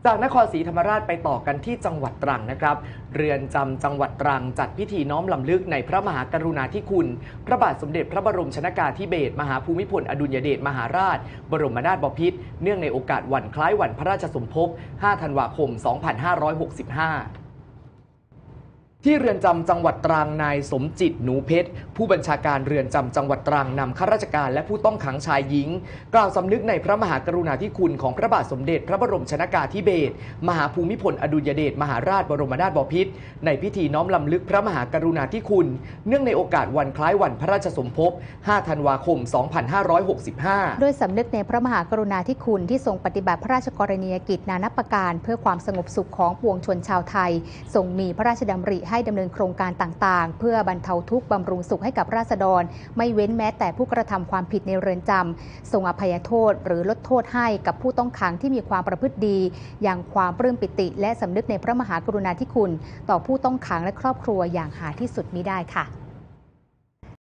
จากนครศรีธรรมราชไปต่อกันที่จังหวัดตรังนะครับเรือนจำจังหวัดตรังจัดพิธีน้อมรำลึกในพระมหากรุณาธิคุณพระบาทสมเด็จพระบรมชนกาธิเบศรมหาภูมิพลอดุลยเดชมหาราชบรมนาถบพิตรเนื่องในโอกาสวันคล้ายวันพระราชสมภพ 5 ธันวาคม 2565ที่เรือนจำจังหวัดตรังนายสมจิตหนูเพชรผู้บัญชาการเรือนจำจังหวัดตรังนำข้าราชการและผู้ต้องขังชายหญิงกล่าวสำนึกในพระมหากรุณาธิคุณของพระบาทสมเด็จพระบรมชนกาธิเบศรมหาภูมิพลอดุลยเดชมหาราชบรมนาถบพิตรในพิธีน้อมรำลึกพระมหากรุณาธิคุณเนื่องในโอกาสวันคล้ายวันพระราชสมภพ 5 ธันวาคม 2565 โดยสำนึกในพระมหากรุณาธิคุณที่ทรงปฏิบัติพระราชกรณียกิจนานาประการเพื่อความสงบสุขของปวงชนชาวไทยทรงมีพระราชดำริให้ดำเนินโครงการต่างๆเพื่อบรรเทาทุกข์บำรุงสุขให้กับราษฎรไม่เว้นแม้แต่ผู้กระทำความผิดในเรือนจำทรงอภัยโทษหรือลดโทษให้กับผู้ต้องขังที่มีความประพฤติดีอย่างความปลื้มปิติและสำนึกในพระมหากรุณาธิคุณต่อผู้ต้องขังและครอบครัวอย่างหาที่สุดมิได้ค่ะ